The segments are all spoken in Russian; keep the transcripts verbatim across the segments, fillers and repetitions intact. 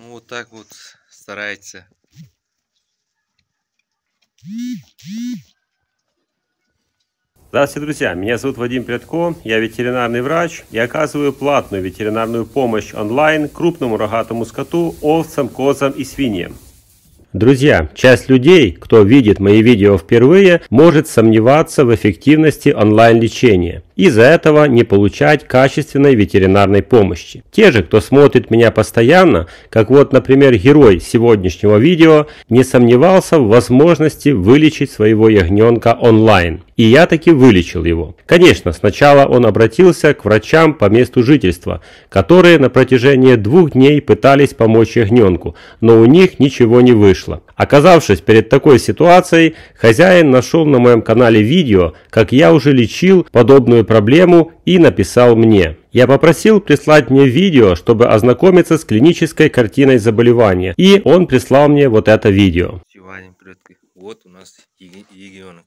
Ну вот так вот старается. Здравствуйте, друзья! Меня зовут Вадим Прядко, я ветеринарный врач и оказываю платную ветеринарную помощь онлайн крупному рогатому скоту, овцам, козам и свиньям. Друзья, часть людей, кто видит мои видео впервые, может сомневаться в эффективности онлайн-лечения и из-за этого не получать качественной ветеринарной помощи. Те же, кто смотрит меня постоянно, как вот, например, герой сегодняшнего видео, не сомневался в возможности вылечить своего ягненка онлайн. И я таки вылечил его. Конечно, сначала он обратился к врачам по месту жительства, которые на протяжении двух дней пытались помочь ягненку, но у них ничего не вышло. Оказавшись перед такой ситуацией, хозяин нашел на моем канале видео, как я уже лечил подобную проблему, и написал мне. Я попросил прислать мне видео, чтобы ознакомиться с клинической картиной заболевания, и он прислал мне вот это видео. Вот у нас ягненок.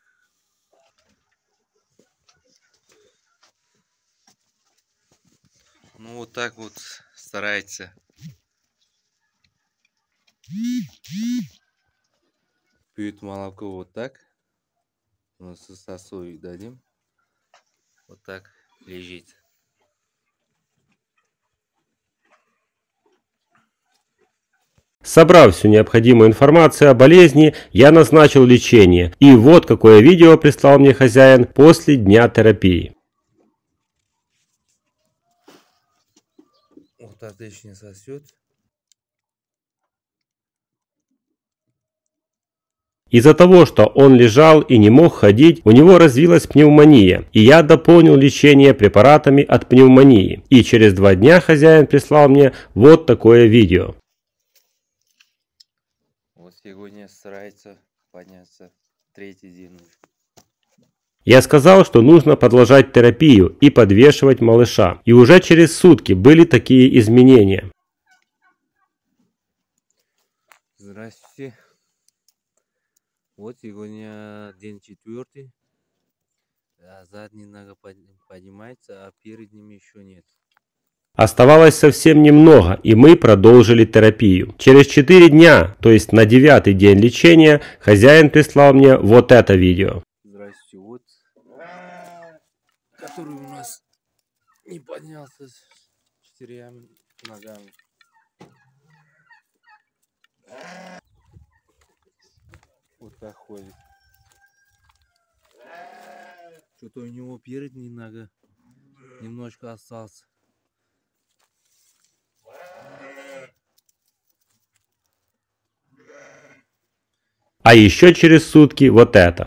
Ну вот так вот старается. Пьют молоко вот так. Мы сосой дадим. Вот так лежит. Собрав всю необходимую информацию о болезни, я назначил лечение. И вот какое видео прислал мне хозяин после дня терапии. Вот отлично сосет. Из-за того, что он лежал и не мог ходить, у него развилась пневмония, и я дополнил лечение препаратами от пневмонии. И через два дня хозяин прислал мне вот такое видео. Вот сегодня старается подняться третий день. Я сказал, что нужно продолжать терапию и подвешивать малыша. И уже через сутки были такие изменения. Здравствуйте. Вот сегодня день четвертый. Задняя нога поднимается, а перед ним еще нет. Оставалось совсем немного, и мы продолжили терапию. Через четыре дня, то есть на девятый день лечения, хозяин прислал мне вот это видео. Здравствуйте, вот, который у нас не поднялся с четырьмя ногами. Вот так ходит. Что-то у него передняя нога немножко остался. А еще через сутки вот это.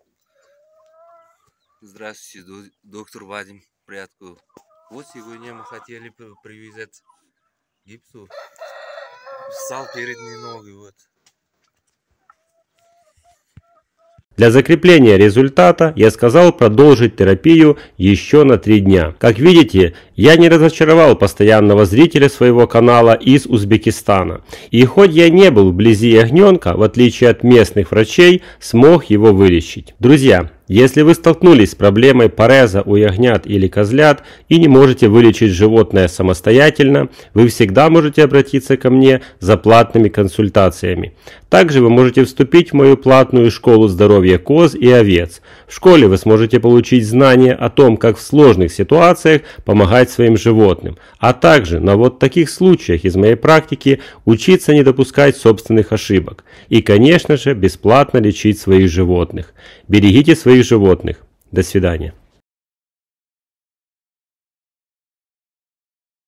Здравствуйте, доктор Вадим Прядко. Вот сегодня мы хотели привязать гипсу. Встал передней ногой, вот. Для закрепления результата я сказал продолжить терапию еще на три дня. Как видите, я не разочаровал постоянного зрителя своего канала из Узбекистана. И хоть я не был вблизи ягненка, в отличие от местных врачей, смог его вылечить. Друзья, если вы столкнулись с проблемой пареза у ягнят или козлят и не можете вылечить животное самостоятельно, вы всегда можете обратиться ко мне за платными консультациями. Также вы можете вступить в мою платную школу здоровья коз и овец. В школе вы сможете получить знания о том, как в сложных ситуациях помогать своим животным, а также на вот таких случаях из моей практики учиться не допускать собственных ошибок. И, конечно же, бесплатно лечить своих животных. Берегите своих животных. До свидания.